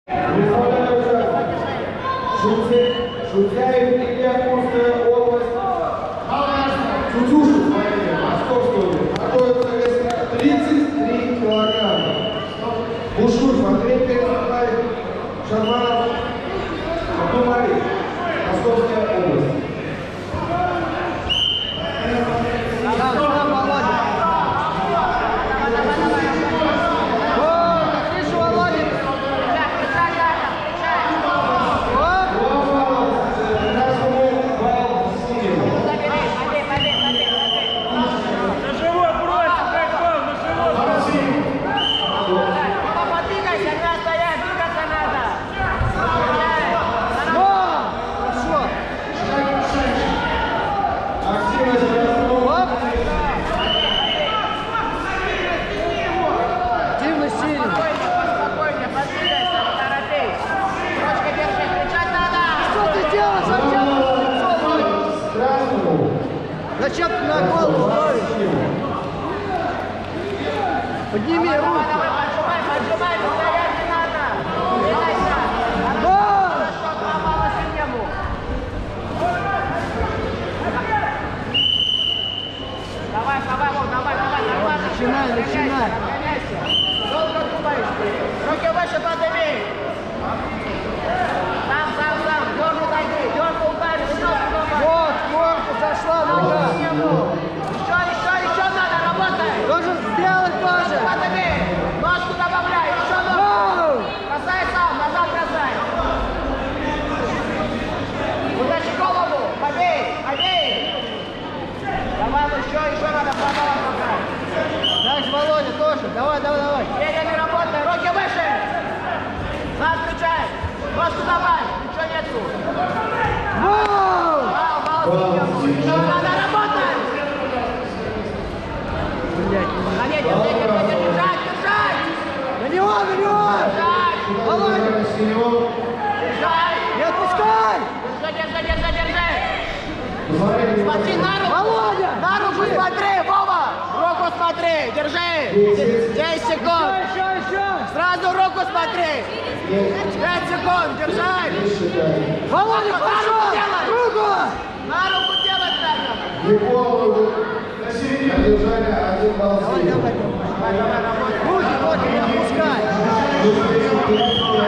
Шутяев Илья, Курская область. Чучушев, Московская область. Находится 33 килограмма. Бушуев Андрей Николаевич, Шарманов Абдумалик, Московская область. Зачем ты на голову ставишь? Подними руку. Поджимай, стоять не надо. Двигайся. Хорошо, попала систему. Давай, нормально. Начинай. Разгоняйся. Долго думаешь ты. Руки выше подними. Сам. Дёрну зайди. Дёрну ударишь. Вот, корпус зашла нога. Еще надо, работай. Должен сделать тоже. Подними. Ножку добавляй. Еще ногу. Бросай сам, назад бросай. Удачи голову. Побей. Давай, еще надо продавать пока. Так, Володя, тоже. Давай. Перьями работай, руки выше. Зад включай. Ножку добавь. Ничего нету. Еще надо работать. Блядь. Держать. На него! Держать. Володя! Держать. Не отпускай! Держи. Смотри на руку. Володя! На руку смотри, Вова. Руку смотри. Держи. 10 секунд. Еще! Сразу руку смотри. 5 секунд. Держать. Володя, пошел! Руку! На руку делать надо. Легко одержание 1 балл. Давай, работай. Руки, не отпускай!